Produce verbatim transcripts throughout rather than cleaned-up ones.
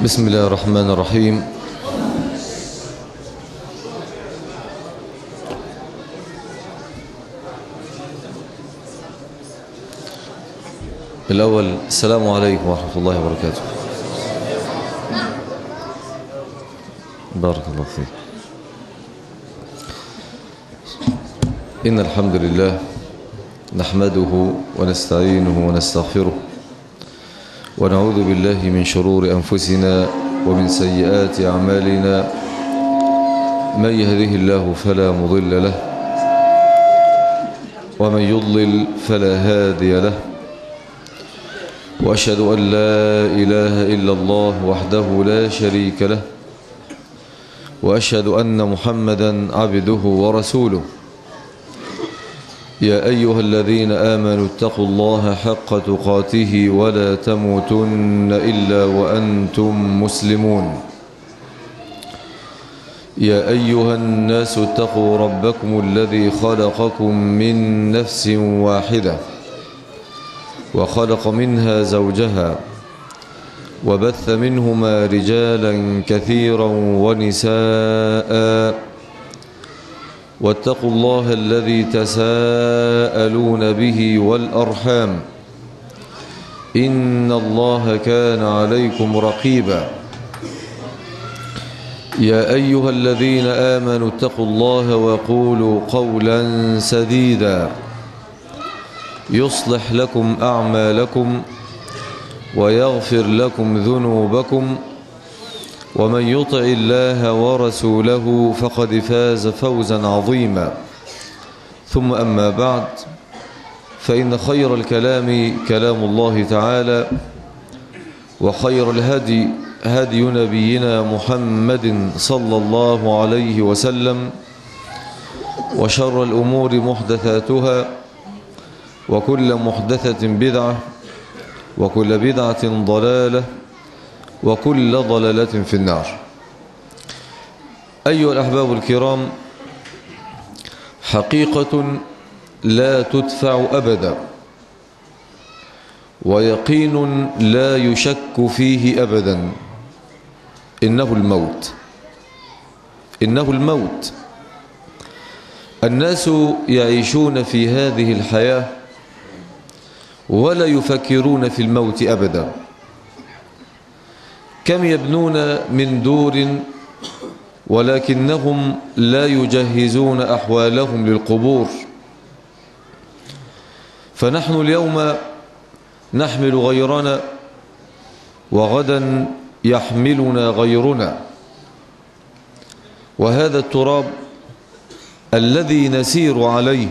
بسم الله الرحمن الرحيم. الأول السلام عليكم ورحمة الله وبركاته. بارك الله فيك. إن الحمد لله نحمده ونستعينه ونستغفره ونعوذ بالله من شرور أنفسنا ومن سيئات أعمالنا. من يهده الله فلا مضل له ومن يضلل فلا هادي له، وأشهد أن لا إله إلا الله وحده لا شريك له، وأشهد أن محمدا عبده ورسوله. يا أيها الذين آمنوا اتقوا الله حق تقاته ولا تموتن إلا وأنتم مسلمون. يا أيها الناس اتقوا ربكم الذي خلقكم من نفس واحدة وخلق منها زوجها وبث منهما رجالا كثيرا ونساء، واتقوا الله الذي تساءلون به والأرحام إن الله كان عليكم رقيبا. يا أيها الذين آمنوا اتقوا الله وقولوا قولا سديدا يصلح لكم أعمالكم ويغفر لكم ذنوبكم، ومن يطع الله ورسوله فقد فاز فوزا عظيما. ثم أما بعد، فإن خير الكلام كلام الله تعالى، وخير الهدي هدي نبينا محمد صلى الله عليه وسلم، وشر الأمور محدثاتها، وكل محدثة بدعة، وكل بدعة ضلالة، وكل ضلالة في النار. أيها الأحباب الكرام، حقيقة لا تدفع أبدا، ويقين لا يشك فيه أبدا، إنه الموت. إنه الموت. الناس يعيشون في هذه الحياة ولا يفكرون في الموت أبدا. كم يبنون من دور ولكنهم لا يجهزون أحوالهم للقبور. فنحن اليوم نحمل غيرنا، وغدا يحملنا غيرنا، وهذا التراب الذي نسير عليه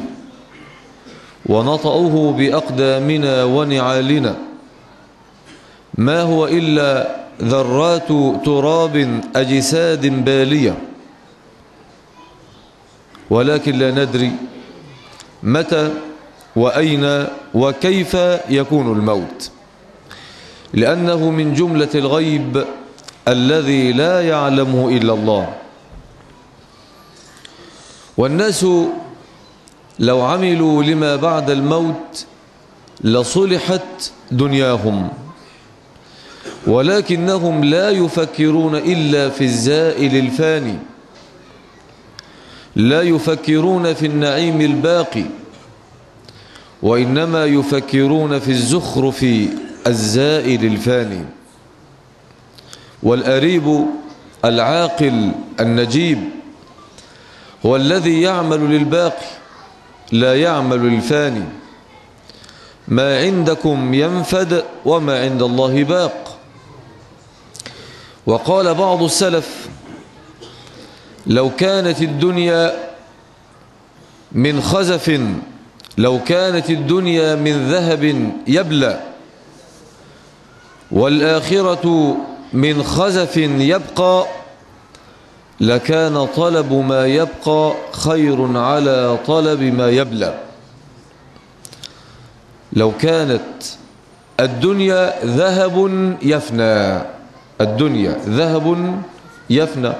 ونطأه بأقدامنا ونعالنا ما هو إلا ذرات تراب أجساد بالية، ولكن لا ندري متى وأين وكيف يكون الموت، لأنه من جملة الغيب الذي لا يعلمه إلا الله. والناس لو عملوا لما بعد الموت لصلحت دنياهم، ولكنهم لا يفكرون إلا في الزائل الفاني، لا يفكرون في النعيم الباقي، وإنما يفكرون في الزخرف الزائل الفاني. والأريب العاقل النجيب هو الذي يعمل للباقي لا يعمل للفاني. ما عندكم ينفد وما عند الله باق. وقال بعض السلف: لو كانت الدنيا من خزف لو كانت الدنيا من ذهب يبلى، والآخرة من خزف يبقى، لكان طلب ما يبقى خير على طلب ما يبلى. لو كانت الدنيا ذهب يفنى، الدنيا ذهب يفنى،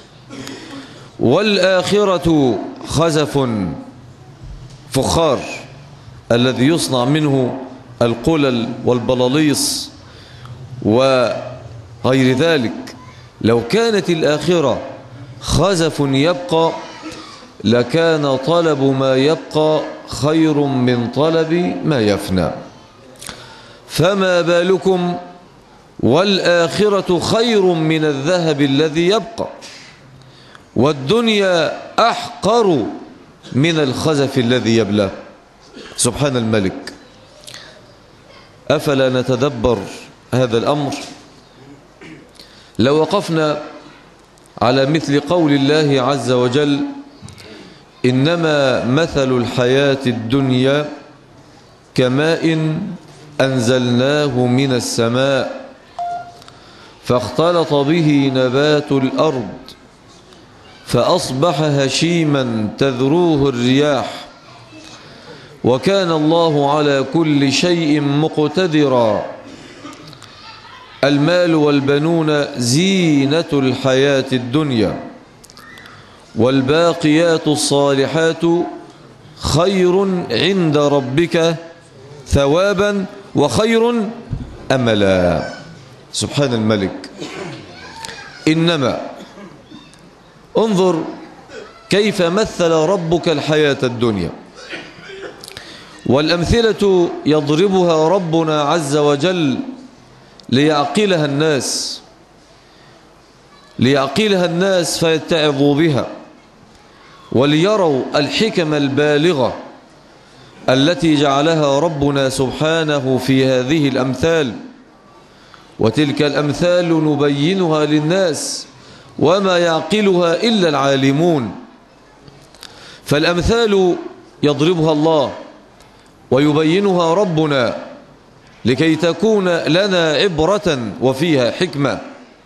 والآخرة خزف فخار الذي يصنع منه القلل والبلاليص غير ذلك لو كانت الآخرة خزف يبقى لكان طلب ما يبقى خير من طلب ما يفنى. فما بالكم والآخرة خير من الذهب الذي يبقى، والدنيا أحقر من الخزف الذي يبلى. سبحان الملك. أفلا نتدبر هذا الأمر؟ لو وقفنا على مثل قول الله عز وجل: إنما مثل الحياة الدنيا كماء أنزلناه من السماء فاختلط به نبات الأرض فأصبح هشيما تذروه الرياح وكان الله على كل شيء مقتدرا. المال والبنون زينة الحياة الدنيا والباقيات الصالحات خير عند ربك ثوابا وخير أملا. سبحان الملك. إنما انظر كيف مثل ربك الحياة الدنيا، والأمثلة يضربها ربنا عز وجل ليعقلها الناس ليعقلها الناس فيتعظوا بها وليروا الحكم البالغة التي جعلها ربنا سبحانه في هذه الأمثال. وتلك الأمثال نبينها للناس وما يعقلها إلا العالمون. فالأمثال يضربها الله ويبينها ربنا لكي تكون لنا عبرة وفيها حكمة.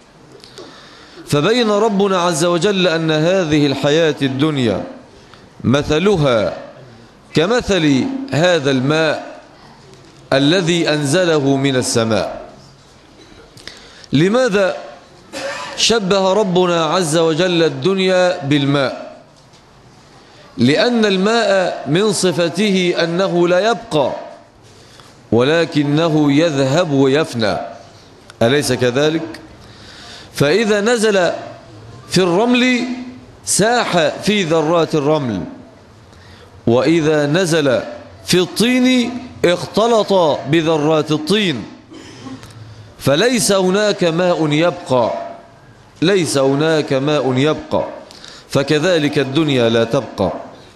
فبين ربنا عز وجل أن هذه الحياة الدنيا مثلها كمثل هذا الماء الذي أنزله من السماء. لماذا شبه ربنا عز وجل الدنيا بالماء؟ لأن الماء من صفته أنه لا يبقى ولكنه يذهب ويفنى، أليس كذلك؟ فإذا نزل في الرمل ساح في ذرات الرمل، وإذا نزل في الطين اختلط بذرات الطين، فليس هناك ماء يبقى ليس هناك ماء يبقى فكذلك الدنيا لا تبقى.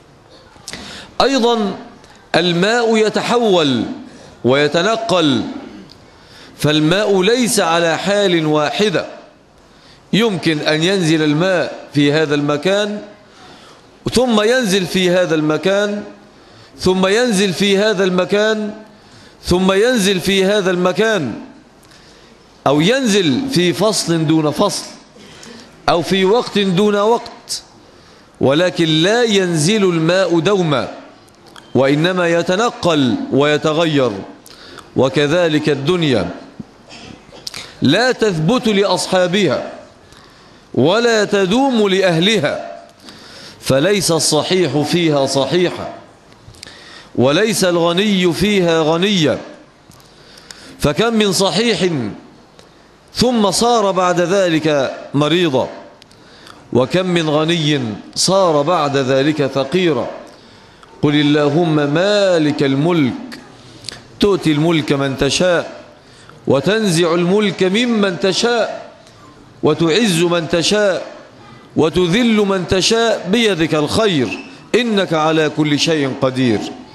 أيضا الماء يتحول ويتنقل، فالماء ليس على حال واحدة. يمكن أن ينزل الماء في هذا المكان ثم ينزل في هذا المكان ثم ينزل في هذا المكان ثم ينزل في هذا المكان، أو ينزل في فصل دون فصل أو في وقت دون وقت، ولكن لا ينزل الماء دوما وإنما يتنقل ويتغير. وكذلك الدنيا لا تثبت لأصحابها ولا تدوم لأهلها، فليس الصحيح فيها صحيحا وليس الغني فيها غنيا. فكم من صحيح ثم صار بعد ذلك مريضا، وكم من غني صار بعد ذلك فقيرا. قل اللهم مالك الملك تؤتي الملك من تشاء وتنزع الملك ممن تشاء وتعز من تشاء وتذل من تشاء بيدك الخير إنك على كل شيء قدير.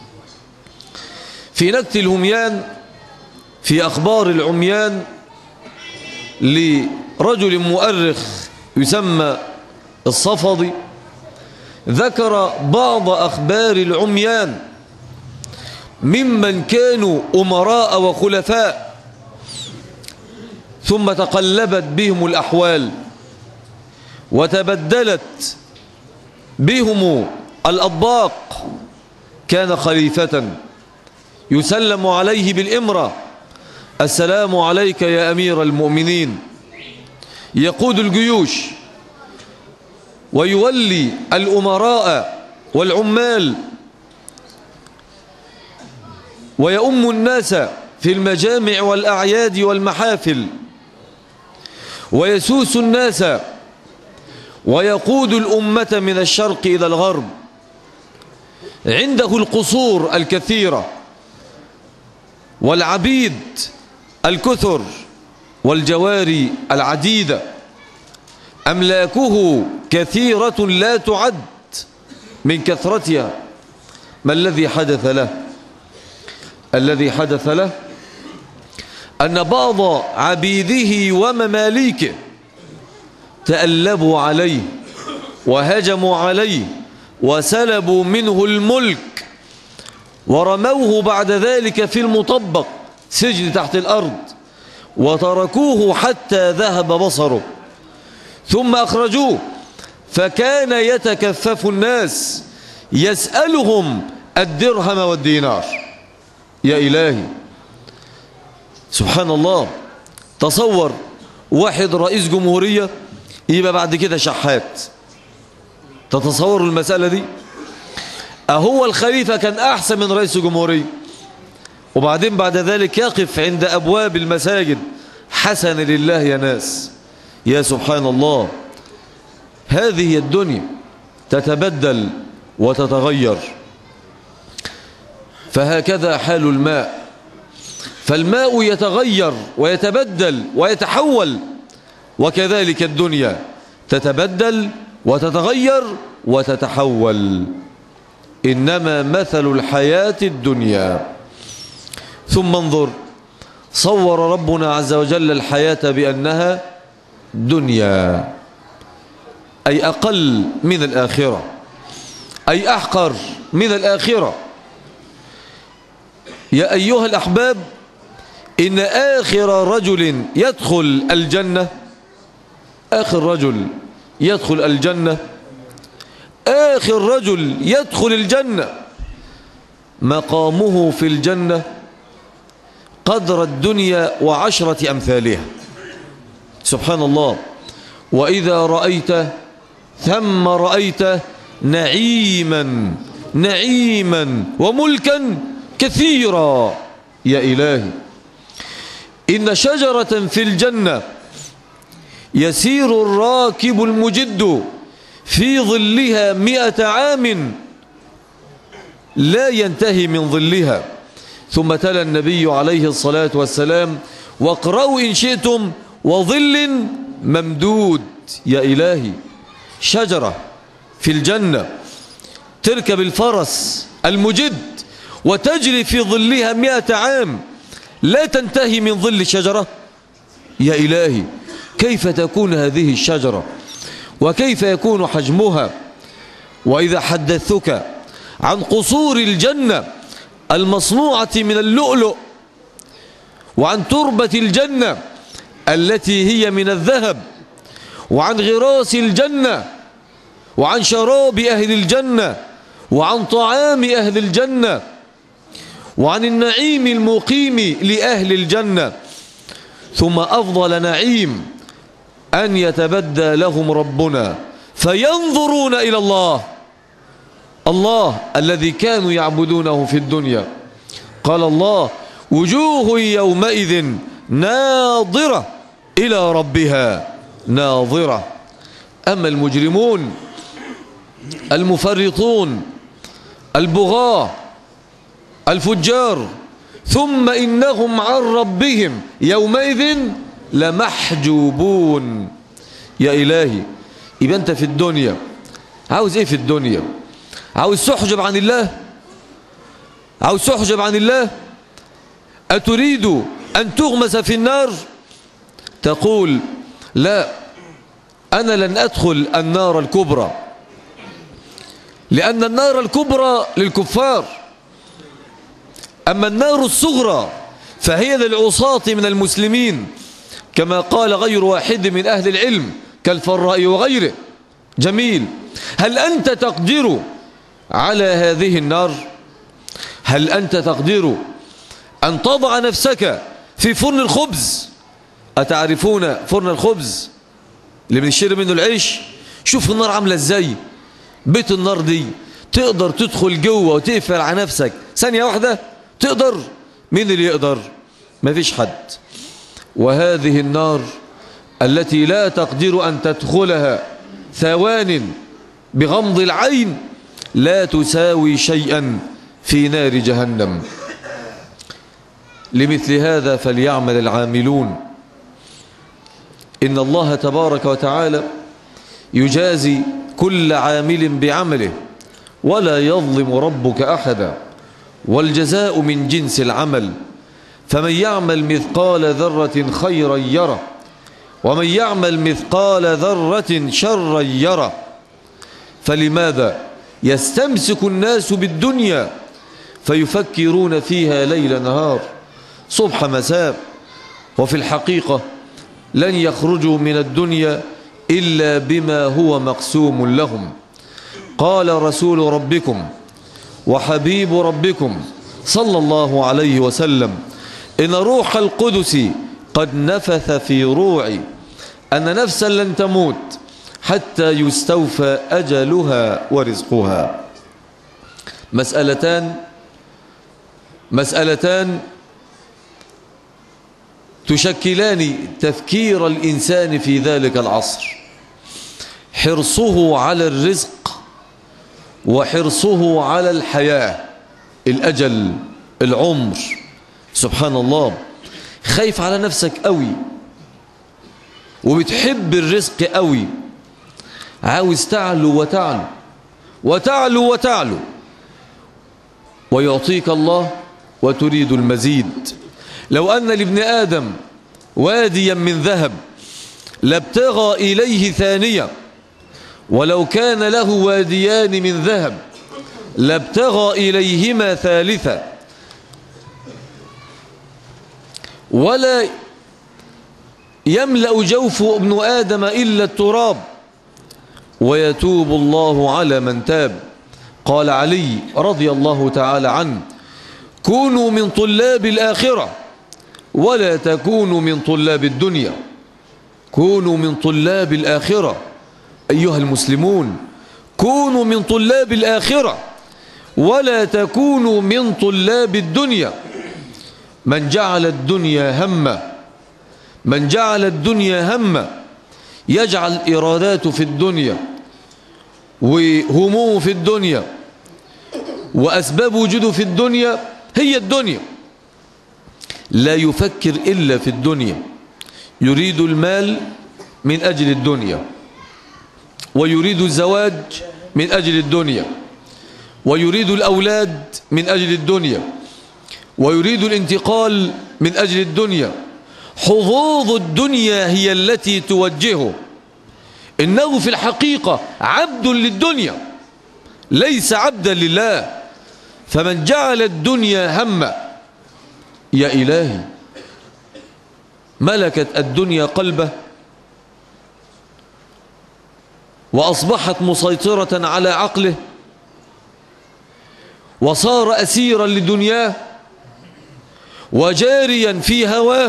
في نكت الهميان في أخبار العميان لرجل مؤرخ يسمى الصفدي ذكر بعض أخبار العميان ممن كانوا أمراء وخلفاء ثم تقلبت بهم الأحوال وتبدلت بهم الأطباق. كان خليفة يسلم عليه بالإمرة: السلام عليك يا أمير المؤمنين، يقود الجيوش ويولي الأمراء والعمال ويؤم الناس في المجامع والأعياد والمحافل. ويسوس الناس ويقود الأمة من الشرق إلى الغرب. عنده القصور الكثيرة والعبيد الكثر والجواري العديدة، أملاكه كثيرة لا تعد من كثرتها. ما الذي حدث له؟ الذي حدث له أن بعض عبيده ومماليكه تألبوا عليه وهجموا عليه وسلبوا منه الملك ورموه بعد ذلك في المطبق، سجن تحت الأرض، وتركوه حتى ذهب بصره، ثم أخرجوه فكان يتكفف الناس يسألهم الدرهم والدينار. يا إلهي سبحان الله، تصور واحد رئيس جمهورية يبقى بعد كده شحات. تتصوروا المسألة دي؟ أهو الخليفة كان أحسن من رئيس جمهورية، وبعدين بعد ذلك يقف عند أبواب المساجد حسن لله يا ناس. يا سبحان الله، هذه هي الدنيا، تتبدل وتتغير. فهكذا حال الماء، فالماء يتغير ويتبدل ويتحول، وكذلك الدنيا تتبدل وتتغير وتتحول. إنما مثل الحياة الدنيا. ثم انظر، صور ربنا عز وجل الحياة بأنها دنيا، أي أقل من الآخرة، أي أحقر من الآخرة. يا أيها الأحباب، إن آخر رجل يدخل الجنة، آخر رجل يدخل الجنة آخر رجل يدخل الجنة مقامه في الجنة قدر الدنيا وعشرة أمثالها. سبحان الله. وإذا رأيت ثم رأيت نعيما نعيما وملكا كثيرا. يا إلهي، إن شجرة في الجنة يسير الراكب المجد في ظلها مئة عام لا ينتهي من ظلها. ثم تلا النبي عليه الصلاة والسلام: واقرأوا إن شئتم وظل ممدود. يا إلهي، شجرة في الجنة تركب الفرس المجد وتجري في ظلها مئة عام لا تنتهي من ظل الشجرة. يا إلهي، كيف تكون هذه الشجرة وكيف يكون حجمها؟ وإذا حدثتك عن قصور الجنة المصنوعة من اللؤلؤ، وعن تربة الجنة التي هي من الذهب، وعن غراس الجنة، وعن شراب أهل الجنة، وعن طعام أهل الجنة، وعن النعيم المقيم لأهل الجنة، ثم أفضل نعيم أن يتبدى لهم ربنا فينظرون إلى الله، الله الذي كانوا يعبدونه في الدنيا. قال الله: وجوه يومئذ ناظرة إلى ربها ناظرة. أما المجرمون المفرطون البغاة الفجار ثم إنهم عن ربهم يومئذ لمحجوبون. يا إلهي، يبقى أنت في الدنيا عاوز إيه؟ في الدنيا عاوز تحجب عن الله؟ عاوز تحجب عن الله؟ أتريد أن تغمس في النار؟ تقول: لا، أنا لن أدخل النار الكبرى، لأن النار الكبرى للكفار، أما النار الصغرى فهي للعصاة من المسلمين، كما قال غير واحد من أهل العلم كالفراء وغيره. جميل. هل أنت تقدر على هذه النار؟ هل أنت تقدر أن تضع نفسك في فرن الخبز؟ أتعرفون فرن الخبز اللي بنشتري منه العيش؟ شوف النار عاملة ازاي. بيت النار دي تقدر تدخل جوه وتقفل على نفسك ثانية واحدة؟ تقدر؟ مين اللي يقدر؟ مفيش حد. وهذه النار التي لا تقدر أن تدخلها ثوان بغمض العين لا تساوي شيئا في نار جهنم. لمثل هذا فليعمل العاملون. إن الله تبارك وتعالى يجازي كل عامل بعمله ولا يظلم ربك أحدا، والجزاء من جنس العمل. فمن يعمل مثقال ذرة خيرا يره، ومن يعمل مثقال ذرة شرا يره. فلماذا يستمسك الناس بالدنيا فيفكرون فيها ليل نهار صبح مساء، وفي الحقيقة لن يخرجوا من الدنيا إلا بما هو مقسوم لهم. قال رسول ربكم وحبيب ربكم صلى الله عليه وسلم: إن روح القدس قد نفث في روعي أن نفسا لن تموت حتى يستوفى أجلها ورزقها. مسألتان مسألتان تشكلان تفكير الإنسان في ذلك العصر: حرصه على الرزق وحرصه على الحياة، الأجل، العمر. سبحان الله، خايف على نفسك قوي وبتحب الرزق قوي، عاوز تعلو وتعلو وتعلو وتعلو، ويعطيك الله وتريد المزيد. لو أن لابن آدم واديا من ذهب لابتغى إليه ثانية، ولو كان له واديان من ذهب لابتغى إليهما ثالثة، ولا يملأ جوف ابن آدم إلا التراب، ويتوب الله على من تاب. قال علي رضي الله تعالى عنه: كونوا من طلاب الآخرة ولا تكونوا من طلاب الدنيا. كونوا من طلاب الآخرة أيها المسلمون، كونوا من طلاب الآخرة ولا تكونوا من طلاب الدنيا. من جعل الدنيا همه من جعل الدنيا همه يجعل إراداته في الدنيا وهمومه في الدنيا وأسباب وجوده في الدنيا هي الدنيا، لا يفكر إلا في الدنيا. يريد المال من أجل الدنيا، ويريد الزواج من أجل الدنيا، ويريد الأولاد من أجل الدنيا، ويريد الانتقال من أجل الدنيا. حظوظ الدنيا هي التي توجهه. إنه في الحقيقة عبد للدنيا ليس عبدا لله. فمن جعل الدنيا همه، يا إلهي، ملكت الدنيا قلبه وأصبحت مسيطرة على عقله، وصار أسيرا لدنياه وجاريا في هواه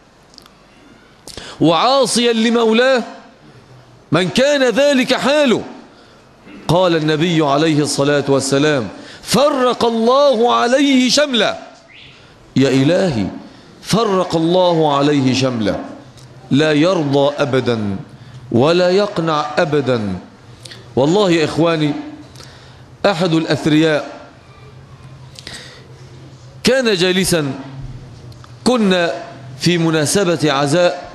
وعاصيا لمولاه. من كان ذلك حاله، قال النبي عليه الصلاة والسلام: فرق الله عليه شمله. يا إلهي، فرق الله عليه شمله، لا يرضى أبدا ولا يقنع أبدا. والله يا إخواني، أحد الأثرياء كان جالسا، كنا في مناسبة عزاء،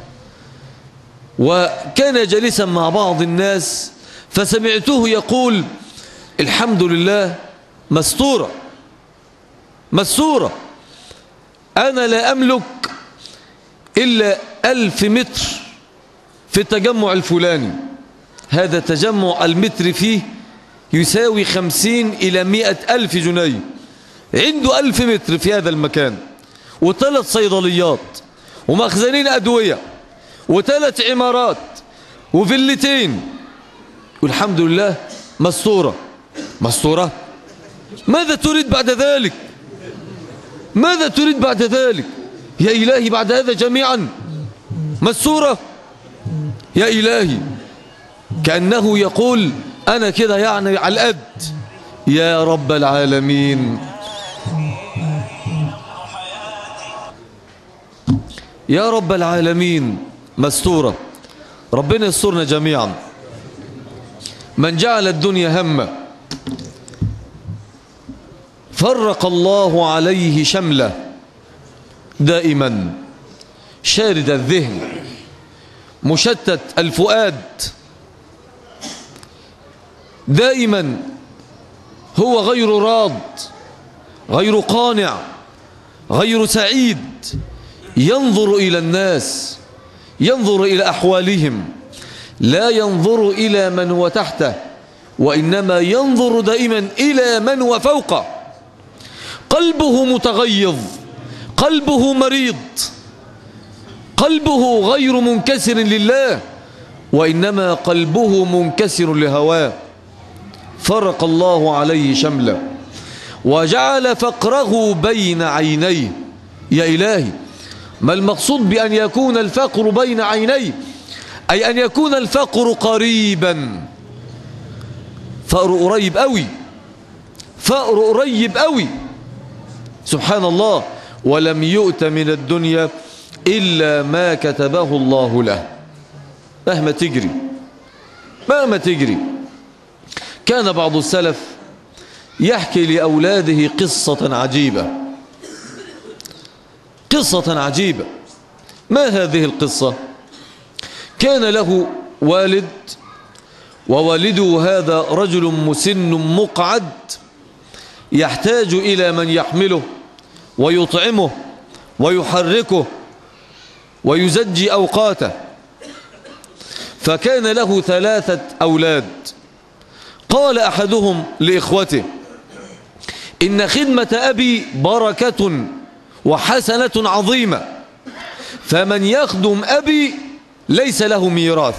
وكان جالسا مع بعض الناس، فسمعته يقول: الحمد لله مستورة مستورة، أنا لا أملك إلا ألف متر في التجمع الفلاني. هذا تجمع المتر فيه يساوي خمسين إلى مئة ألف جنيه. عنده ألف متر في هذا المكان، وثلاث صيدليات، ومخزنين أدوية، وثلاث عمارات، وفيلتين، والحمد لله مستورة مستورة. ماذا تريد بعد ذلك؟ ماذا تريد بعد ذلك؟ يا إلهي، بعد هذا جميعا مستورة؟ يا إلهي، كأنه يقول: أنا كده يعني على القد. يا رب العالمين، يا رب العالمين، مستورة. ربنا يسترنا جميعا. من جعل الدنيا همه فرق الله عليه شمله، دائما شارد الذهن مشتت الفؤاد، دائما هو غير راض، غير قانع، غير سعيد، ينظر إلى الناس، ينظر إلى أحوالهم، لا ينظر إلى من هو تحته، وإنما ينظر دائما إلى من هو فوقه. قلبه متغيظ، قلبه مريض، قلبه غير منكسر لله، وإنما قلبه منكسر لهواه. فرق الله عليه شمله وجعل فقره بين عينيه. يا إلهي، ما المقصود بأن يكون الفقر بين عينيه؟ أي أن يكون الفقر قريبا، فقر قريب قوي، فقر قريب قوي. سبحان الله. ولم يؤت من الدنيا إلا ما كتبه الله له. مهما تجري مهما تجري. كان بعض السلف يحكي لأولاده قصة عجيبة، قصة عجيبة. ما هذه القصة؟ كان له والد، ووالده هذا رجل مسن مقعد يحتاج إلى من يحمله ويطعمه ويحركه ويزجي أوقاته. فكان له ثلاثة أولاد. قال أحدهم لإخوته: إن خدمة أبي بركة وحسنة عظيمة، فمن يخدم أبي ليس له ميراث.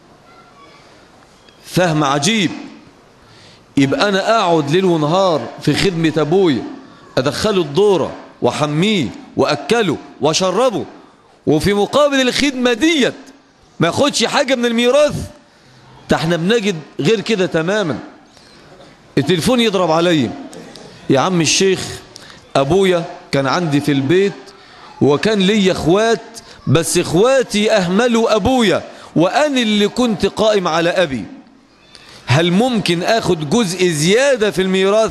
فهم عجيب. يبقى أنا أقعد ليل ونهار في خدمة أبويا، أدخله الدورة وحميه وأكله وشربه، وفي مقابل الخدمة ديت ما ياخدش حاجة من الميراث؟ ده احنا بنجد غير كده تماما. التليفون يضرب علي: يا عم الشيخ، أبويا كان عندي في البيت وكان لي اخوات، بس اخواتي أهملوا أبويا وأنا اللي كنت قائم على أبي، هل ممكن أخد جزء زيادة في الميراث؟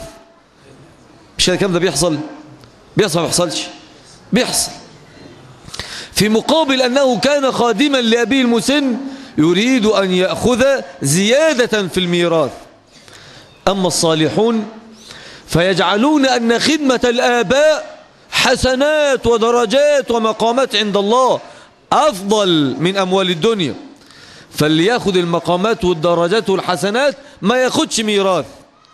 مش الكلام ده بيحصل؟ بيحصل ما بيحصلش؟ بيحصل. في مقابل أنه كان خادما لأبيه المسن يريد أن يأخذ زيادة في الميراث. أما الصالحون فيجعلون أن خدمة الآباء حسنات ودرجات ومقامات عند الله أفضل من أموال الدنيا، فاللي ياخد المقامات والدرجات والحسنات ما ياخدش ميراث.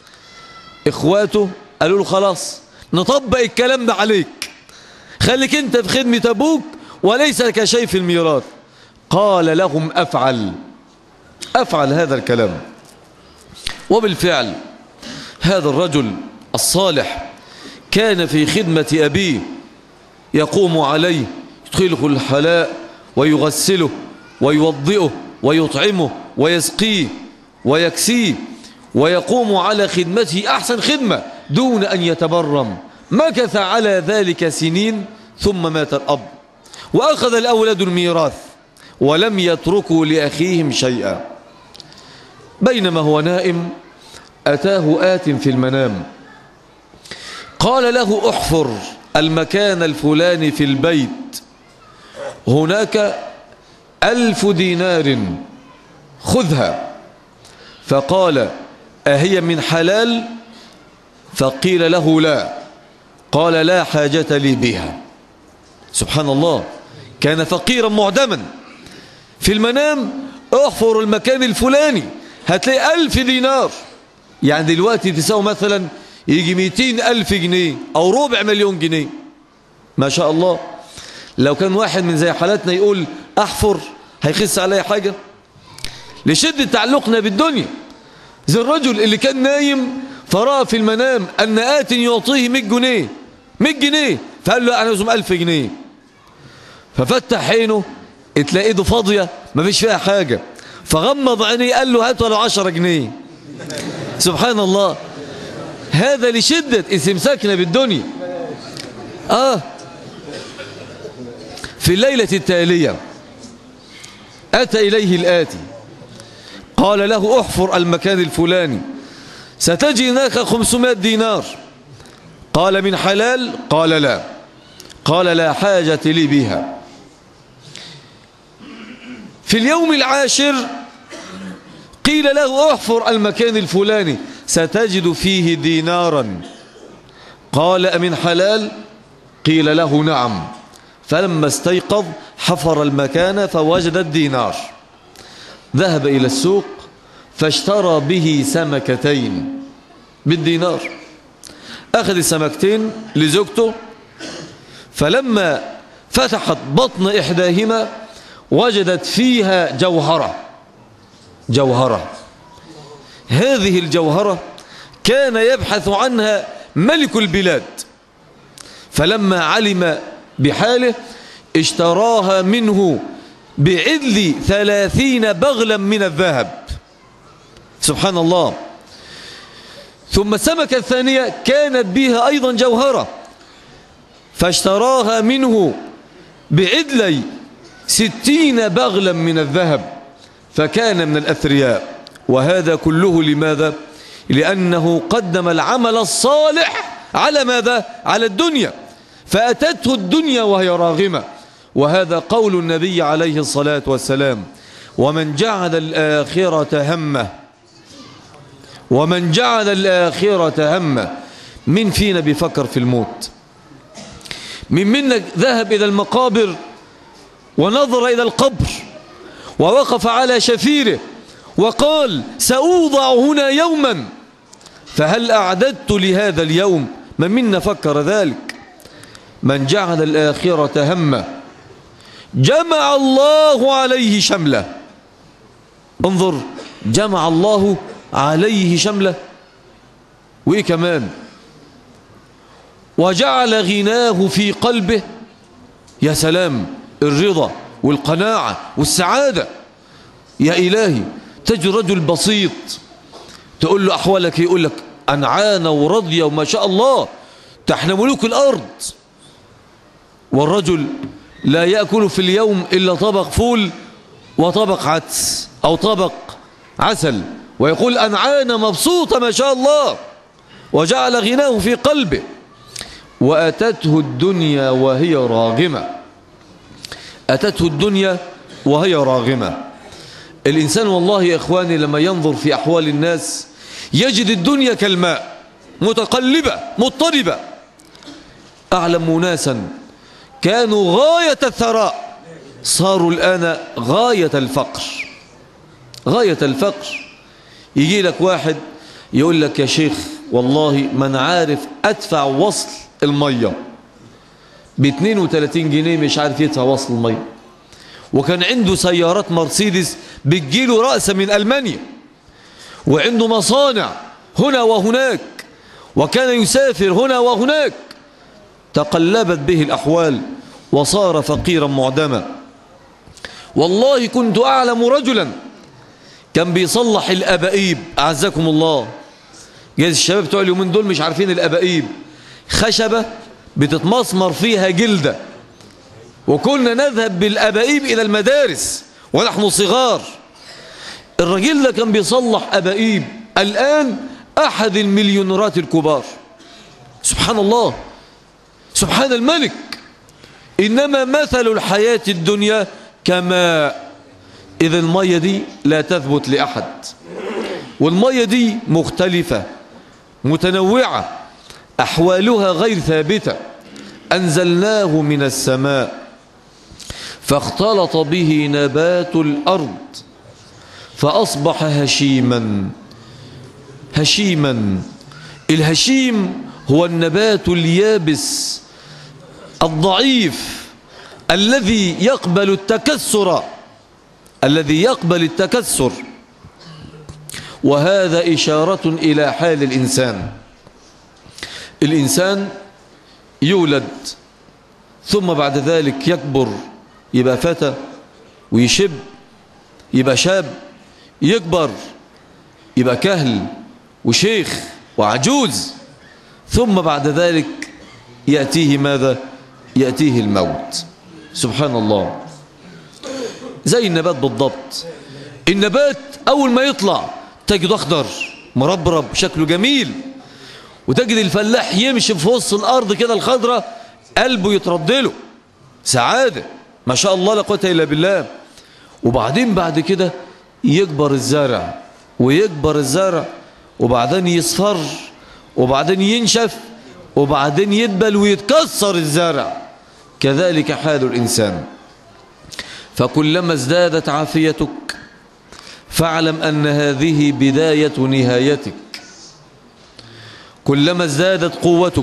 إخواته قالوا له: خلاص نطبق الكلام ده عليك، خليك أنت في خدمة أبوك وليس لك شيء في الميراث. قال لهم: أفعل أفعل هذا الكلام. وبالفعل هذا الرجل الصالح كان في خدمة أبيه، يقوم عليه، يدخله الحلاء ويغسله ويوضئه ويطعمه ويسقيه ويكسيه، ويقوم على خدمته أحسن خدمة دون أن يتبرم. مكث على ذلك سنين ثم مات الأب، وأخذ الأولاد الميراث ولم يتركوا لأخيهم شيئا. بينما هو نائم أتاه آت في المنام قال له: احفر المكان الفلاني في البيت، هناك ألف دينار خذها. فقال: أهي من حلال؟ فقيل له: لا. قال: لا حاجة لي بها. سبحان الله، كان فقيرا معدما. في المنام: احفر المكان الفلاني هتلاقي ألف دينار، يعني دلوقتي تساوي مثلا يجي مئتين ألف جنيه أو ربع مليون جنيه. ما شاء الله. لو كان واحد من زي حالاتنا يقول أحفر، هيخس علي حاجة؟ لشدة تعلقنا بالدنيا. زي الرجل اللي كان نايم فرأى في المنام أن آت يعطيه مئة جنيه مئة جنيه، فقال له: أنا لازم ألف جنيه. ففتح عينه تلاقي ايده فاضية ما فيش فيها حاجة، فغمض عينيه قال له: هات ولو عشرة جنيه. سبحان الله. هذا لشدة استمساكنا بالدنيا. آه في الليلة التالية أتى إليه الآتي قال له احفر المكان الفلاني ستجد هناك خمسمائة دينار. قال من حلال؟ قال لا. قال لا حاجة لي بها. في اليوم العاشر قيل له احفر المكان الفلاني ستجد فيه دينارا. قال أمن حلال؟ قيل له نعم. فلما استيقظ حفر المكان فوجد الدينار، ذهب إلى السوق فاشترى به سمكتين بالدينار. أخذ السمكتين لزوجته، فلما فتحت بطن إحداهما وجدت فيها جوهرة جوهرة هذه الجوهرة كان يبحث عنها ملك البلاد، فلما علم بحاله اشتراها منه بعدل ثلاثين بغلا من الذهب. سبحان الله. ثم السمكة الثانية كانت بها أيضا جوهرة فاشتراها منه بعدل ستين بغلا من الذهب، فكان من الأثرياء. وهذا كله لماذا؟ لأنه قدم العمل الصالح على ماذا؟ على الدنيا، فأتته الدنيا وهي راغمة. وهذا قول النبي عليه الصلاة والسلام: ومن جعل الآخرة همه ومن جعل الآخرة همه. من فينا بيفكر في الموت؟ من منا ذهب إلى المقابر ونظر إلى القبر ووقف على شفيره وقال سأوضع هنا يوما، فهل أعددت لهذا اليوم؟ من منا فكر ذلك؟ من جعل الآخرة همه جمع الله عليه شمله. انظر، جمع الله عليه شمله. وإيه كمان؟ وجعل غناه في قلبه. يا سلام، الرضا والقناعة والسعادة. يا إلهي، تجي رجل بسيط تقول له أحوالك، يقول لك أنعانة وراضية وما شاء الله، احنا ملوك الأرض. والرجل لا يأكل في اليوم إلا طبق فول وطبق عدس أو طبق عسل، ويقول أنعانة مبسوطة ما شاء الله، وجعل غناه في قلبه. وأتته الدنيا وهي راغمة. أتته الدنيا وهي راغمة. الإنسان والله يا إخواني لما ينظر في أحوال الناس يجد الدنيا كالماء متقلبة مضطربة. أعلم ناسا كانوا غاية الثراء صاروا الآن غاية الفقر. غاية الفقر. يجي لك واحد يقول لك يا شيخ والله من عارف أدفع وصل المية ب اثنين وثلاثين جنيه، مش عارف يدفع وصل المية، وكان عنده سيارات مرسيدس بتجيله رأسا من ألمانيا، وعنده مصانع هنا وهناك، وكان يسافر هنا وهناك. تقلبت به الأحوال وصار فقيرا معدما. والله كنت أعلم رجلا كان بيصلح الأبائيب، أعزكم الله. جايز الشباب بتوع اليومين دول مش عارفين الأبائيب، خشبة بتتمسمر فيها جلدة، وكنا نذهب بالأبائيب إلى المدارس ونحن صغار. الرجل ده كان بيصلح أبائيب، الآن أحد المليونيرات الكبار. سبحان الله، سبحان الملك. إنما مثل الحياة الدنيا كماء، إذا المية دي لا تثبت لأحد، والمية دي مختلفة متنوعة، أحوالها غير ثابتة. أنزلناه من السماء فاختلط به نبات الأرض فأصبح هشيما. هشيما، الهشيم هو النبات اليابس الضعيف الذي يقبل التكسر الذي يقبل التكسر وهذا إشارة إلى حال الإنسان. الإنسان يولد ثم بعد ذلك يكبر، يبقى فتى ويشب، يبقى شاب، يكبر يبقى كهل وشيخ وعجوز، ثم بعد ذلك يأتيه ماذا؟ يأتيه الموت. سبحان الله. زي النبات بالضبط. النبات أول ما يطلع تجد أخضر مربرب شكله جميل، وتجد الفلاح يمشي في وسط الأرض كده الخضرة قلبه يتردله سعادة ما شاء الله لا قوة إلا بالله. وبعدين بعد كده يكبر الزرع ويكبر الزرع وبعدين يصفر وبعدين ينشف وبعدين يدبل ويتكسر الزرع. كذلك حال الإنسان. فكلما ازدادت عافيتك فاعلم أن هذه بداية نهايتك. كلما ازدادت قوتك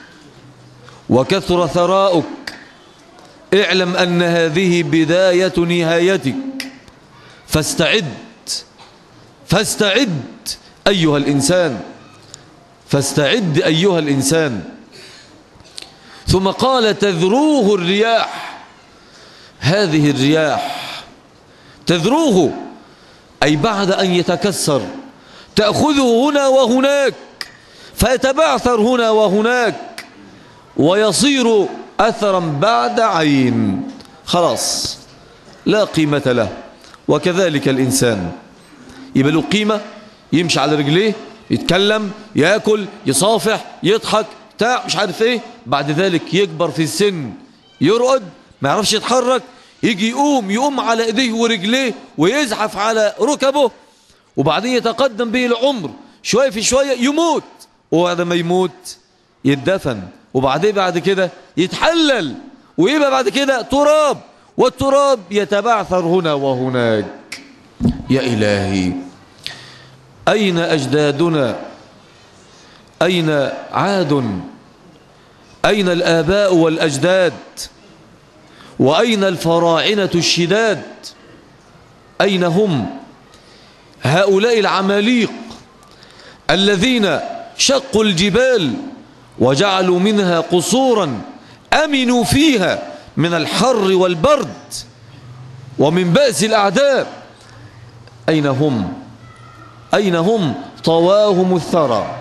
وكثر ثراؤك اعلم أن هذه بداية نهايتك. فاستعد فاستعد أيها الإنسان فاستعد أيها الإنسان. ثم قال تذروه الرياح. هذه الرياح تذروه أي بعد أن يتكسر تأخذه هنا وهناك فيتبعثر هنا وهناك ويصير أثرا بعد عين، خلاص لا قيمة له. وكذلك الإنسان يبقى له قيمة، يمشي على رجليه، يتكلم، يأكل، يصافح، يضحك، بتاع مش عارف ايه، بعد ذلك يكبر في السن، يرقد، ما يعرفش يتحرك، يجي يقوم يقوم على ايديه ورجليه ويزحف على ركبه، وبعدين يتقدم به العمر شوية في شوية يموت، وبعد ما يموت يتدفن، وبعدين بعد كده يتحلل ويبقى بعد كده تراب، والتراب يتبعثر هنا وهناك. يا إلهي أين أجدادنا؟ أين عاد؟ أين الآباء والأجداد؟ وأين الفراعنة الشداد؟ أين هم هؤلاء العماليق الذين شقوا الجبال وجعلوا منها قصورا أمنوا فيها من الحر والبرد ومن بأس الأعداء؟ أين هم؟ أين هم؟ طواهم الثرى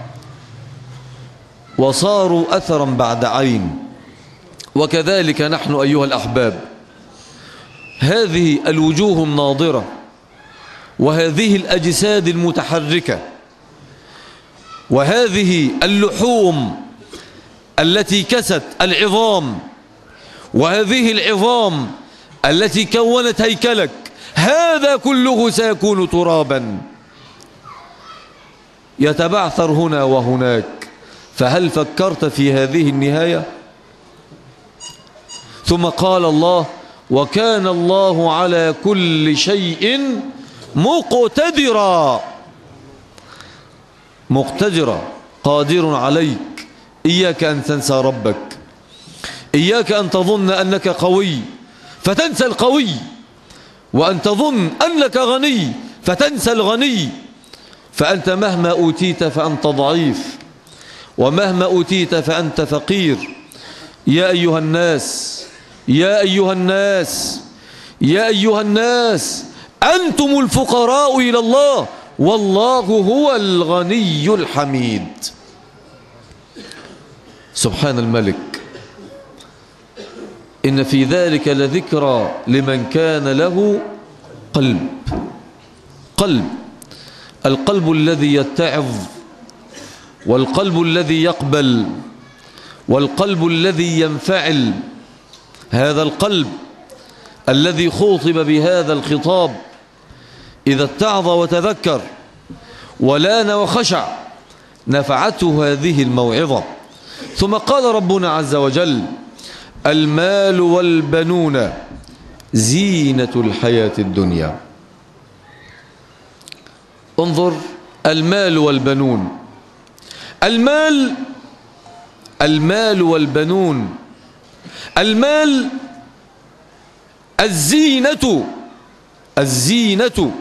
وصاروا أثرا بعد عين. وكذلك نحن أيها الأحباب، هذه الوجوه الناظرة وهذه الأجساد المتحركة وهذه اللحوم التي كست العظام وهذه العظام التي كونت هيكلك، هذا كله سيكون ترابا يتبعثر هنا وهناك. فهل فكرت في هذه النهاية؟ ثم قال الله وكان الله على كل شيء مقتدرا. مقتدرا قادر عليك. إياك أن تنسى ربك، إياك أن تظن أنك قوي فتنسى القوي، وأن تظن أنك غني فتنسى الغني. فأنت مهما أوتيت فأنت ضعيف، ومهما أوتيت فأنت فقير. يا أيها الناس يا أيها الناس يا أيها الناس أنتم الفقراء إلى الله والله هو الغني الحميد. سبحان الملك. إن في ذلك لذكرى لمن كان له قلب. قلب، القلب الذي يتعظ، والقلب الذي يقبل، والقلب الذي ينفعل. هذا القلب الذي خوطب بهذا الخطاب إذا اتعظ وتذكر ولان وخشع نفعته هذه الموعظة. ثم قال ربنا عز وجل المال والبنون زينة الحياة الدنيا. انظر، المال والبنون، المال المال والبنون. المال الزينة، الزينة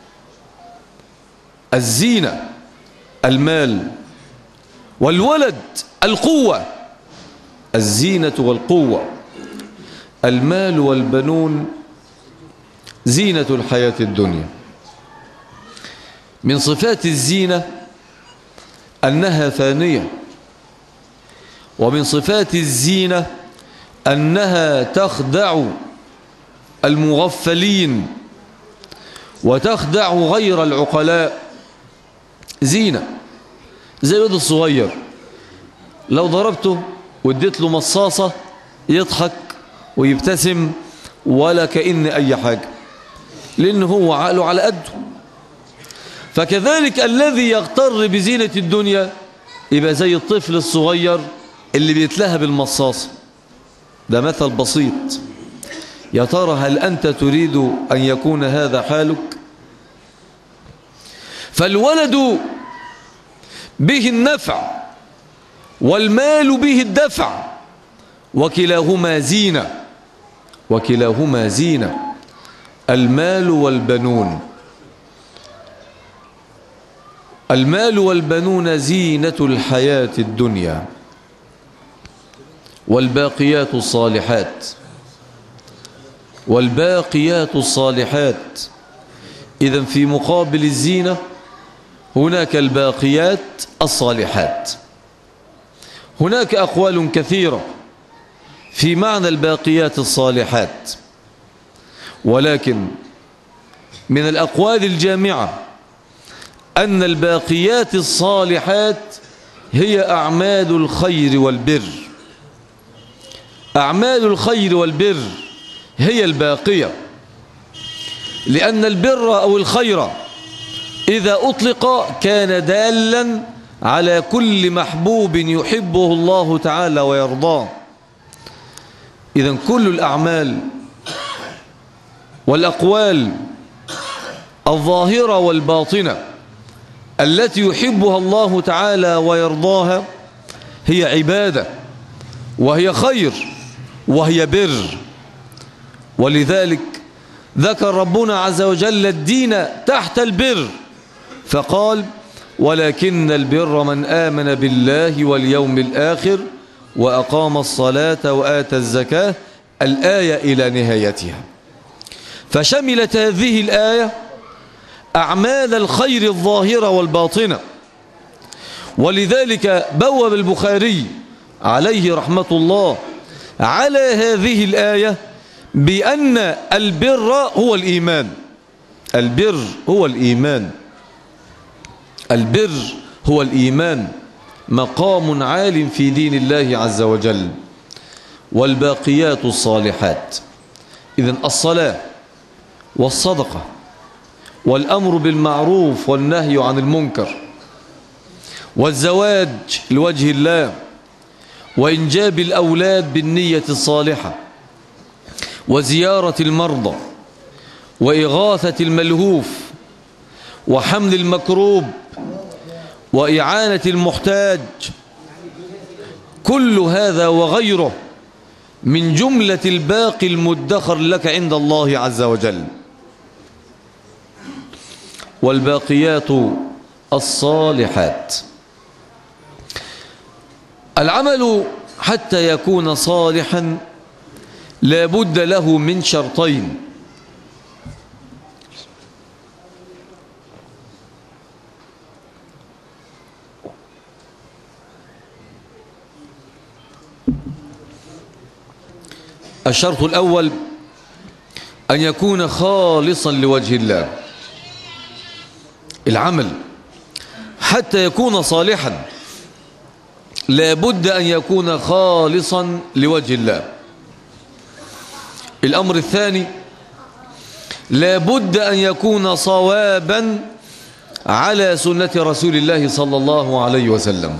الزينة المال، والولد القوة، الزينة والقوة. المال والبنون زينة الحياة الدنيا. من صفات الزينة أنها فانية، ومن صفات الزينة أنها تخدع المغفلين وتخدع غير العقلاء. زينة زي الولد الصغير، لو ضربته واديت له مصاصة يضحك ويبتسم ولا كأن أي حاجة، لأنه هو عقله على قده. فكذلك الذي يغتر بزينة الدنيا يبقى زي الطفل الصغير اللي بيتلهى بالمصاصة. ده مثل بسيط. يا ترى هل أنت تريد أن يكون هذا حالك؟ فالولد به النفع والمال به الدفع، وكلاهما زينة، وكلاهما زينة، المال والبنون. المال والبنون زينة الحياة الدنيا، والباقيات الصالحات والباقيات الصالحات. إذن في مقابل الزينة هناك الباقيات الصالحات. هناك أقوال كثيرة في معنى الباقيات الصالحات، ولكن من الأقوال الجامعة أن الباقيات الصالحات هي أعمال الخير والبر. أعمال الخير والبر هي الباقية، لأن البر أو الخير إذا أطلق كان دالا على كل محبوب يحبه الله تعالى ويرضاه. إذن كل الأعمال والأقوال الظاهرة والباطنة التي يحبها الله تعالى ويرضاها هي عبادة، وهي خير، وهي بر. ولذلك ذكر ربنا عز وجل الدين تحت البر فقال: ولكن البر من آمن بالله واليوم الآخر وأقام الصلاة وآتى الزكاة، الآية إلى نهايتها. فشملت هذه الآية أعمال الخير الظاهرة والباطنة. ولذلك بوب البخاري عليه رحمة الله على هذه الآية بأن البر هو الإيمان. البر هو الإيمان. البر هو الإيمان، مقام عال في دين الله عز وجل. والباقيات الصالحات، إذن الصلاة والصدقة والأمر بالمعروف والنهي عن المنكر والزواج لوجه الله وإنجاب الأولاد بالنية الصالحة وزيارة المرضى وإغاثة الملهوف وحمل المكروب وإعانة المحتاج، كل هذا وغيره من جملة الباقي المدخر لك عند الله عز وجل. والباقيات الصالحات، العمل حتى يكون صالحا لا بد له من شرطين: الشرط الأول أن يكون خالصا لوجه الله. العمل حتى يكون صالحا لا بد أن يكون خالصا لوجه الله. الأمر الثاني: لا بد أن يكون صوابا على سنة رسول الله صلى الله عليه وسلم.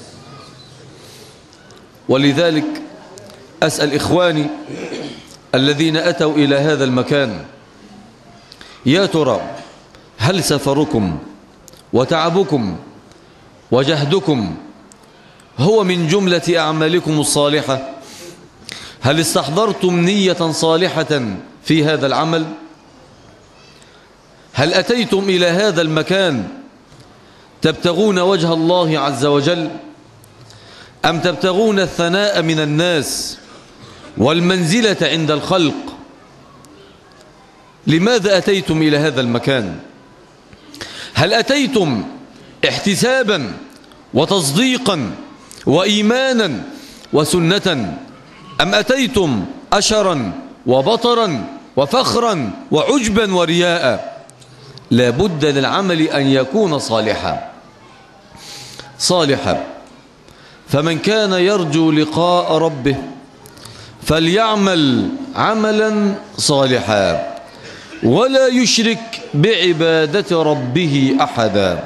ولذلك أسأل إخواني الذين أتوا إلى هذا المكان: يا ترى هل سفركم وتعبكم وجهدكم هو من جملة أعمالكم الصالحة؟ هل استحضرتم نية صالحة في هذا العمل؟ هل أتيتم إلى هذا المكان تبتغون وجه الله عز وجل، أم تبتغون الثناء من الناس والمنزلة عند الخلق؟ لماذا أتيتم إلى هذا المكان؟ هل أتيتم احتسابا وتصديقا وإيمانا وسنة، أم أتيتم أشرا وبطرا وفخرا وعجبا ورياء. لا بد للعمل أن يكون صالحا صالحا. فمن كان يرجو لقاء ربه فليعمل عملا صالحا ولا يشرك بعبادة ربه أحدا.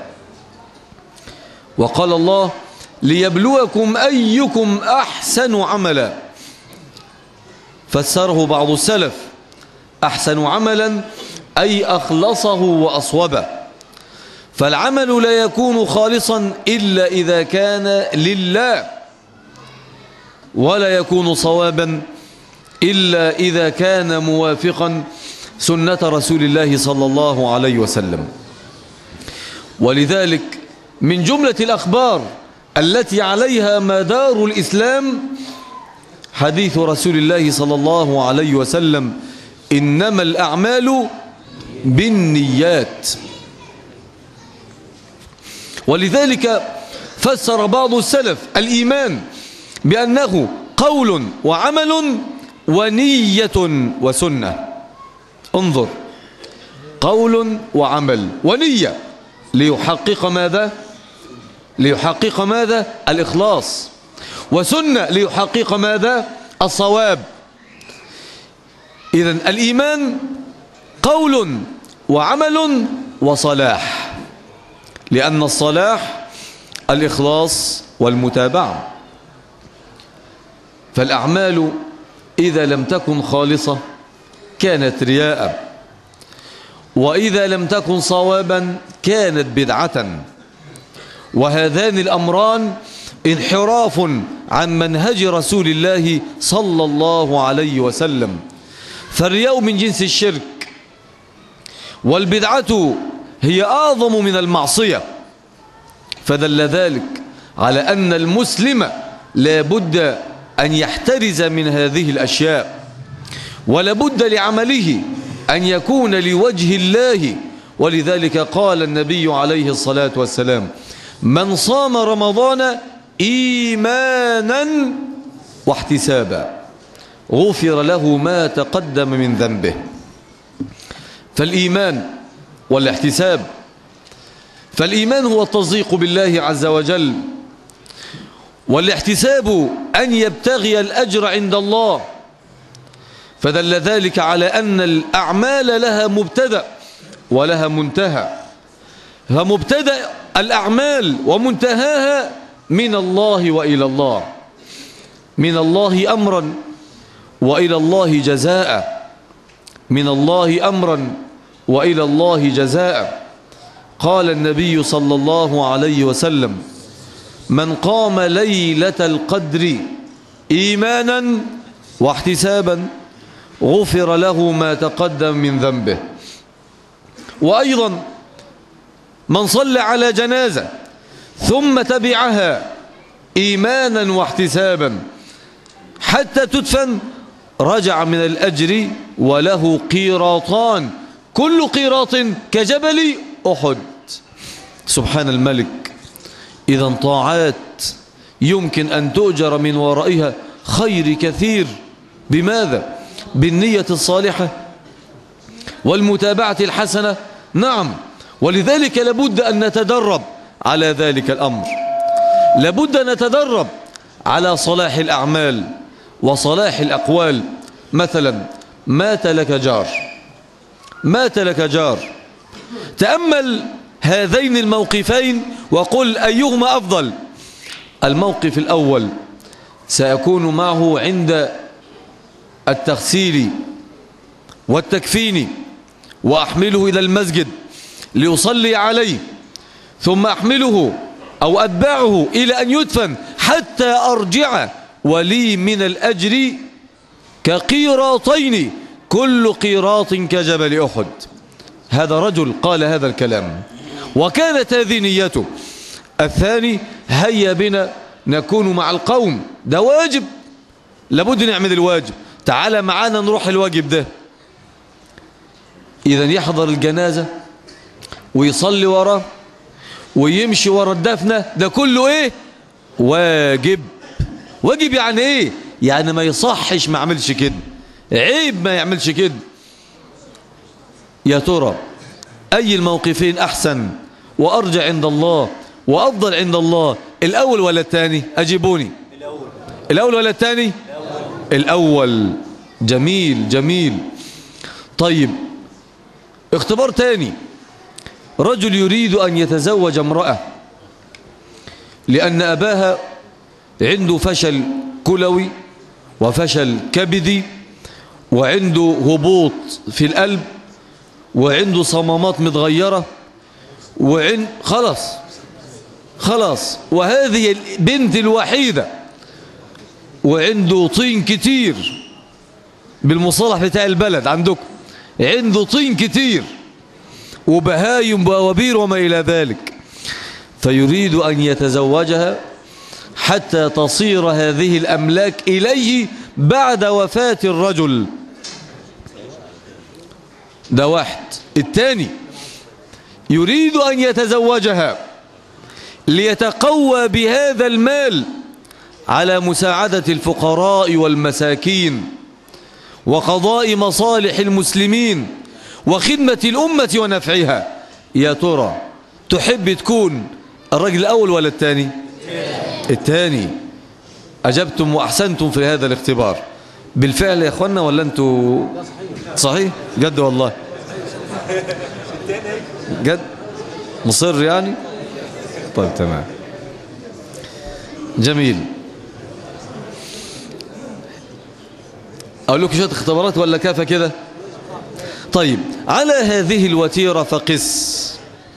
وقال الله: ليبلوكم أيكم أحسن عملا. فسره بعض السلف: أحسن عملا أي أخلصه وأصوبه. فالعمل لا يكون خالصا إلا إذا كان لله، ولا يكون صوابا إلا إذا كان موافقا سنة رسول الله صلى الله عليه وسلم. ولذلك من جملة الأخبار التي عليها مدار الإسلام حديث رسول الله صلى الله عليه وسلم: إنما الأعمال بالنيات. ولذلك فسر بعض السلف الإيمان بأنه قول وعمل ونية وسنة. انظر، قول وعمل ونية ليحقق ماذا؟ ليحقق ماذا؟ الإخلاص. وسنة ليحقق ماذا؟ الصواب. إذن الإيمان قول وعمل وصلاح، لأن الصلاح الإخلاص والمتابعة. فالأعمال إذا لم تكن خالصة كانت رياء، وإذا لم تكن صوابا كانت بدعة. وهذان الأمران انحراف عن منهج رسول الله صلى الله عليه وسلم. فالرياء من جنس الشرك، والبدعة هي أعظم من المعصية. فدل ذلك على أن المسلم لا بد أن يحترز من هذه الأشياء، ولا بد لعمله أن يكون لوجه الله. ولذلك قال النبي عليه الصلاة والسلام: من صام رمضان إيمانا واحتسابا غفر له ما تقدم من ذنبه. فالإيمان والاحتساب، فالإيمان هو التصديق بالله عز وجل، والاحتساب أن يبتغي الأجر عند الله. فدل ذلك على أن الأعمال لها مبتدأ ولها منتهى. فمبتدأ الأعمال ومنتهاها من الله وإلى الله، من الله أمرا وإلى الله جزاء، من الله أمرا وإلى الله جزاء. قال النبي صلى الله عليه وسلم: من قام ليلة القدر إيمانا واحتسابا غفر له ما تقدم من ذنبه. وأيضا من صلى على جنازة ثم تبعها إيمانا واحتسابا حتى تدفن رجع من الأجر وله قيراطان، كل قيراط كجبل أحد. سبحان الملك. إذا طاعات يمكن أن تؤجر من ورائها خير كثير. بماذا؟ بالنية الصالحة والمتابعة الحسنة. نعم. ولذلك لابد أن نتدرب على ذلك الأمر، لابد أن نتدرب على صلاح الأعمال وصلاح الأقوال. مثلا مات لك جار، مات لك جار، تأمل هذين الموقفين وقل أيهما أفضل. الموقف الأول سيكون معه عند التغسيل والتكفين، وأحمله إلى المسجد ليصلي عليه، ثم أحمله أو أتبعه إلى أن يدفن حتى أرجع، ولي من الأجر كقيراطين، كل قيراط كجبل أحد. هذا رجل قال هذا الكلام وكانت هذه نيته. الثاني: هيا بنا نكون مع القوم، ده واجب، لابد نعمل الواجب، تعال معانا نروح الواجب ده. إذن يحضر الجنازة ويصلي وراه ويمشي ورا الدفنة، ده كله إيه؟ واجب. واجب يعني إيه؟ يعني ما يصحش ما يعملش كده، عيب ما يعملش كده. يا ترى أي الموقفين أحسن وأرجع عند الله وأفضل عند الله، الأول ولا الثاني؟ أجيبوني. الأول. الأول ولا الثاني؟ الأول. الأول. جميل جميل. طيب اختبار تاني، رجل يريد أن يتزوج امرأة لأن أباها عنده فشل كلوي وفشل كبدي وعنده هبوط في القلب وعنده صمامات متغيرة وعند خلاص خلاص وهذه البنت الوحيدة وعنده طين كتير بالمصطلح بتاع البلد عندكم، عنده طين كتير وبهايم وأوابير وما إلى ذلك، فيريد أن يتزوجها حتى تصير هذه الأملاك إليه بعد وفاة الرجل. ده واحد. الثاني يريد أن يتزوجها ليتقوى بهذا المال على مساعدة الفقراء والمساكين وقضاء مصالح المسلمين وخدمة الأمة ونفعها. يا ترى تحب تكون الرجل الأول ولا الثاني؟ الثاني. أجبتم وأحسنتم في هذا الاختبار بالفعل يا أخوانا ولا أنتوا؟ صحيح جد والله جد مصر يعني. طيب تمام جميل. أقول لكم شوية اختبارات ولا كافة كده؟ طيب على هذه الوتيرة فقس.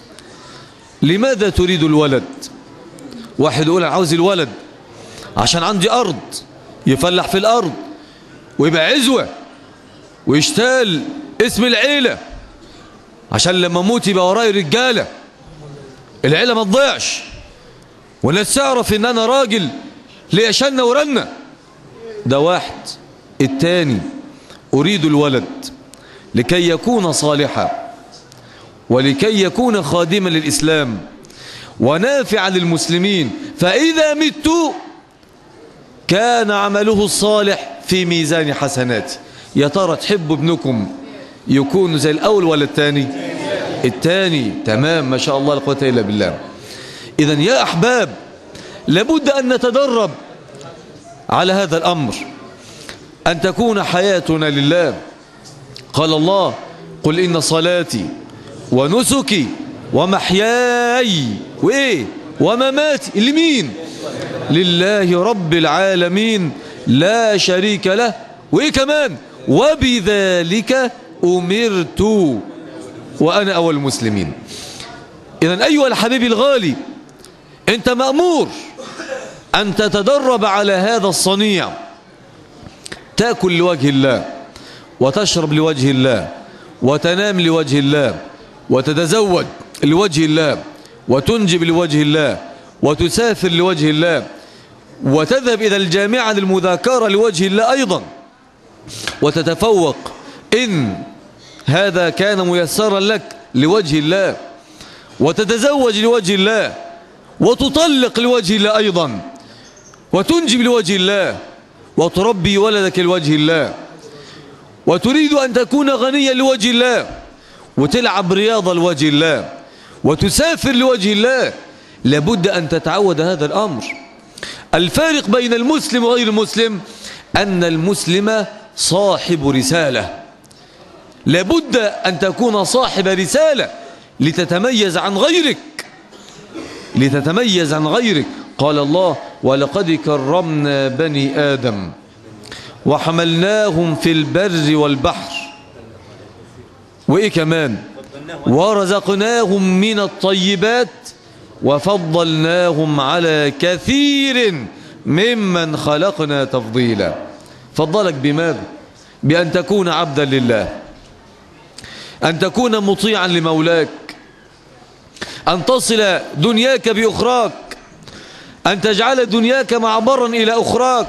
لماذا تريد الولد؟ واحد يقول أنا عاوز الولد عشان عندي أرض يفلح في الأرض ويبقى عزوة ويشتال اسم العيلة عشان لما موت يبقى وراي رجالة، العيلة ما تضيعش والناس تعرف ان انا راجل ليشن ورنا. ده واحد. الثاني اريد الولد لكي يكون صالحا ولكي يكون خادما للإسلام ونافعا للمسلمين، فإذا مت كان عمله الصالح في ميزان حسناتي. يا ترى تحبوا ابنكم يكون زي الأول ولا الثاني؟ الثاني. تمام ما شاء الله لا قوة إلا بالله. إذن يا أحباب لابد أن نتدرب على هذا الأمر، أن تكون حياتنا لله. قال الله قل إن صلاتي ونسكي ومحياي وإيه ومماتي لمين؟ لله رب العالمين لا شريك له، وإيه كمان؟ وبذلك أمرت وأنا أول المسلمين. إذن أيها الحبيب الغالي أنت مأمور أن تتدرب على هذا الصنيع، تأكل لوجه الله وتشرب لوجه الله وتنام لوجه الله وتتزوج لوجه الله وتنجب لوجه الله وتسافر لوجه الله وتذهب إلى الجامعة للمذاكرة لوجه الله أيضا وتتفوق إن هذا كان ميسرا لك لوجه الله وتتزوج لوجه الله وتطلق لوجه الله أيضا وتنجب لوجه الله وتربي ولدك لوجه الله وتريد أن تكون غنيا لوجه الله وتلعب رياضة لوجه الله وتسافر لوجه الله. لابد أن تتعود هذا الأمر. الفارق بين المسلم وغير المسلم أن المسلم صاحب رسالة، لابد أن تكون صاحب رسالة لتتميز عن غيرك لتتميز عن غيرك. قال الله ولقد كرمنا بني آدم وحملناهم في البر والبحر وإيه كمان ورزقناهم من الطيبات وفضلناهم على كثير ممن خلقنا تفضيلا. فضلك بماذا؟ بأن تكون عبدا لله، أن تكون مطيعا لمولاك، أن تصل دنياك بأخراك، أن تجعل دنياك معبرا إلى أخراك،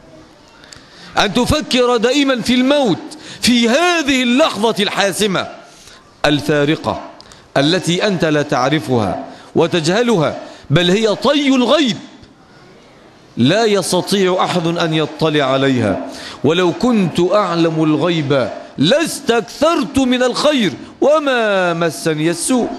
أن تفكر دائما في الموت في هذه اللحظة الحاسمة الفارقة التي أنت لا تعرفها وتجهلها، بل هي طي الغيب لا يستطيع أحد أن يطلع عليها. ولو كنت أعلم الغيب لاستكثرت من الخير وما مسني السوء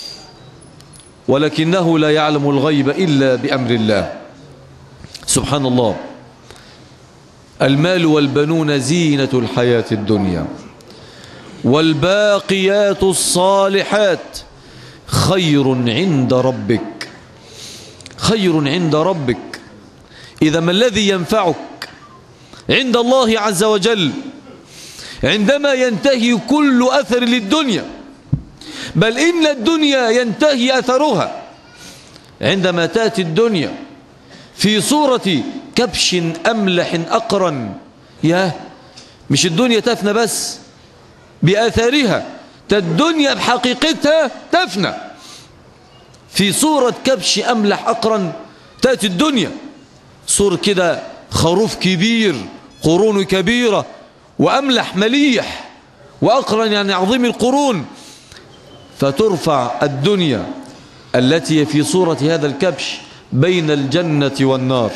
ولكنه لا يعلم الغيب إلا بأمر الله. سبحان الله. المال والبنون زينة الحياة الدنيا والباقيات الصالحات خير عند ربك. خير عند ربك. إذا ما الذي ينفعك عند الله عز وجل عندما ينتهي كل أثر للدنيا؟ بل إن الدنيا ينتهي أثرها عندما تأتي الدنيا في صورة كبش أملح أقرن. يا مش الدنيا تفنى بس بأثارها، الدنيا بحقيقتها تفنى. في صورة كبش أملح أقرن تأتي الدنيا صورة كده خروف كبير، قرون كبيرة، وأملح مليح، وأقرن يعني عظيم القرون، فترفع الدنيا التي في صورة هذا الكبش بين الجنة والنار.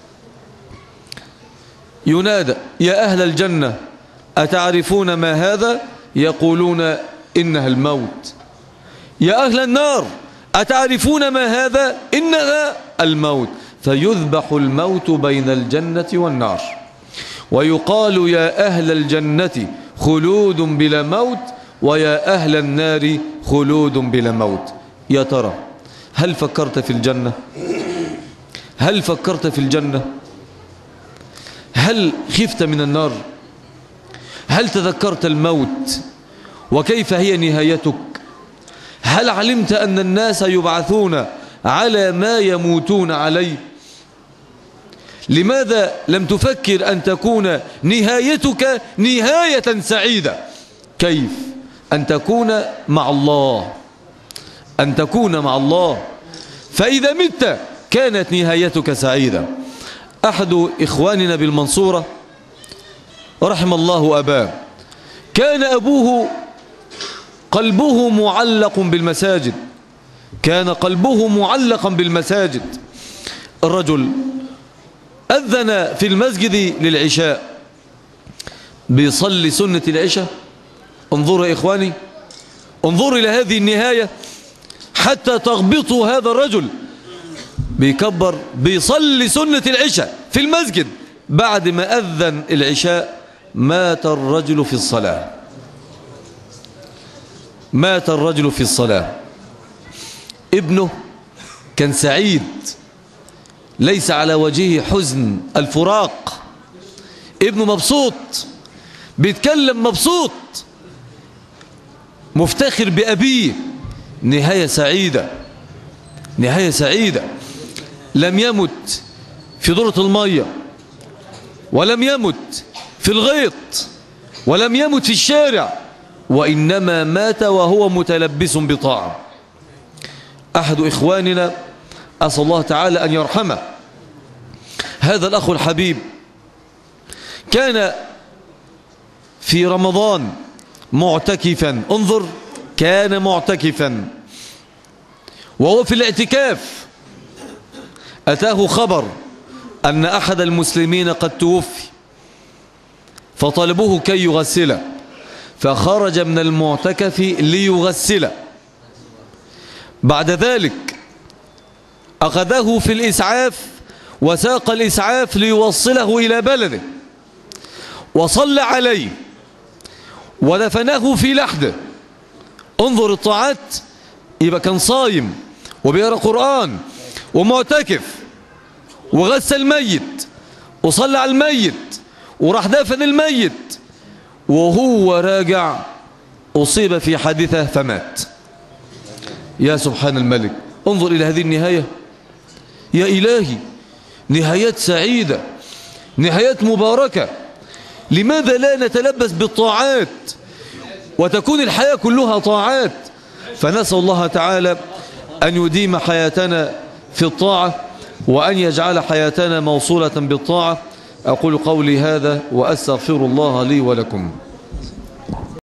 ينادى: يا أهل الجنة أتعرفون ما هذا؟ يقولون: إنها الموت. يا أهل النار أتعرفون ما هذا؟ إنها الموت. فيذبح الموت بين الجنة والنار ويقال: يا أهل الجنة خلود بلا موت، ويا أهل النار خلود بلا موت. يا ترى هل فكرت في الجنة؟ هل فكرت في الجنة؟ هل خفت من النار؟ هل تذكرت الموت وكيف هي نهايتك؟ هل علمت أن الناس يبعثون على ما يموتون عليه؟ لماذا لم تفكر أن تكون نهايتك نهاية سعيدة؟ كيف أن تكون مع الله، أن تكون مع الله، فإذا مت كانت نهايتك سعيدة. أحد إخواننا بالمنصورة رحم الله أباه، كان أبوه قلبه معلق بالمساجد، كان قلبه معلقا بالمساجد. الرجل أذن في المسجد للعشاء، بيصلي سنة العشاء. انظروا يا إخواني، انظروا إلى هذه النهاية حتى تغبطوا هذا الرجل. بيكبر بيصلي سنة العشاء في المسجد، بعد ما أذن العشاء مات الرجل في الصلاة. مات الرجل في الصلاة. ابنه كان سعيد، ليس على وجهه حزن الفراق، ابنه مبسوط، بيتكلم مبسوط، مفتخر بأبيه. نهاية سعيدة، نهاية سعيدة. لم يمت في دورة المية، ولم يمت في الغيط، ولم يمت في الشارع، وإنما مات وهو متلبس بطاعة. أحد إخواننا أسأل الله تعالى أن يرحمه، هذا الأخ الحبيب كان في رمضان معتكفا. انظر، كان معتكفا وهو في الاعتكاف أتاه خبر أن أحد المسلمين قد توفي، فطلبوه كي يغسله، فخرج من المعتكف ليغسله. بعد ذلك أخذه في الإسعاف وساق الإسعاف ليوصله إلى بلده، وصلى عليه ودفنه في لحده. انظر الطاعات، يبقى كان صايم وبيقرأ قرآن ومعتكف وغسل الميت وصلى على الميت وراح دفن الميت، وهو راجع أصيب في حادثة فمات. يا سبحان الملك، انظر إلى هذه النهاية. يا إلهي، نهايات سعيدة، نهايات مباركة. لماذا لا نتلبس بالطاعات وتكون الحياة كلها طاعات؟ فنسأل الله تعالى أن يديم حياتنا في الطاعة، وأن يجعل حياتنا موصولة بالطاعة. أقول قولي هذا وأستغفر الله لي ولكم.